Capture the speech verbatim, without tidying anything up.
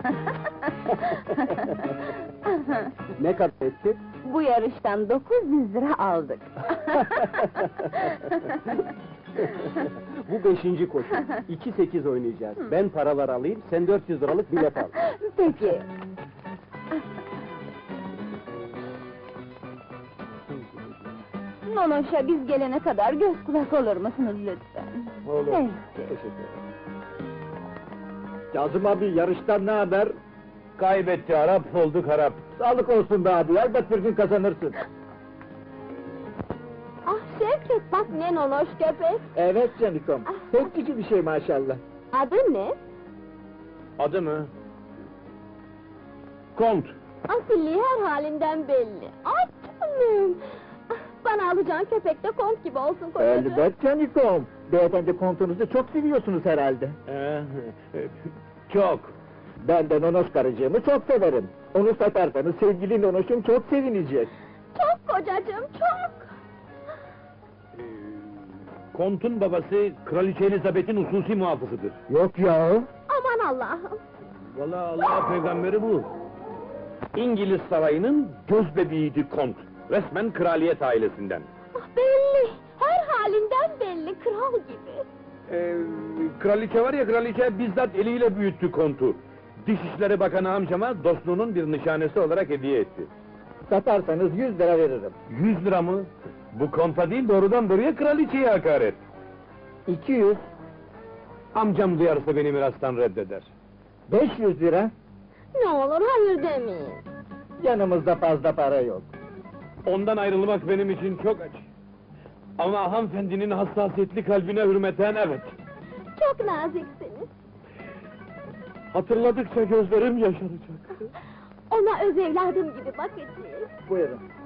Ne kadar etti? Bu yarıştan dokuz yüz lira aldık. Bu beşinci koşu. İki sekiz oynayacağız. Ben paralar alayım, sen dört yüz liralık bilet al. Peki. Nonoş'a biz gelene kadar göz kulak olur musunuz lütfen? Olur. Peki. Teşekkür ederim. Kazım abi, yarıştan ne haber? Kaybetti Arap, olduk Arap. Sağlık olsun be abi, elbet bir gün kazanırsın. Ah Şevket, bak ne nonoş köpek! Evet Canikom, çok küçük bir şey maşallah. Adı ne? Adı mı? Kont. Asilliği her halinden belli. Ay canım! Ah, bana alacağın köpek de kont gibi olsun kocacığım. Elbet Canikom, beyefendi kontunuzu çok seviyorsunuz herhalde. Ee, çok. Ben de nonoş karıcığımı çok severim. Onu satarsanız sevgili nonoşum çok sevinecek. Çok kocacığım, çok! Ee, Kont'un babası Kraliçe Elizabeth'in hususi muhafızıdır. Yok ya. Aman Allah'ım! Vallahi Allah peygamberi bu. İngiliz sarayının göz bebeğiydi Kont. Resmen kraliyet ailesinden. Ah, belli, her halinden belli, kral gibi. Ee, kraliçe var ya, kraliçe bizzat eliyle büyüttü Kont'u. Dışişleri Bakanı amcama dostluğunun bir nişanesi olarak hediye etti. Satarsanız yüz lira veririm. Yüz lira mı? Bu Kont'a değil, doğrudan doğruya kraliçeye hakaret. İki yüz, Amcam duyarsa beni mirastan reddeder. beş yüz lira. Ne olur hayır demeyin. Yanımızda fazla para yok. Ondan ayrılmak benim için çok acı. Ama hanımefendinin hassasiyetli kalbine hürmeten evet. Çok naziksiniz. Hatırladıkça gözlerim yaşaracak. Ona öz evladım gibi bakacağız. Buyurun.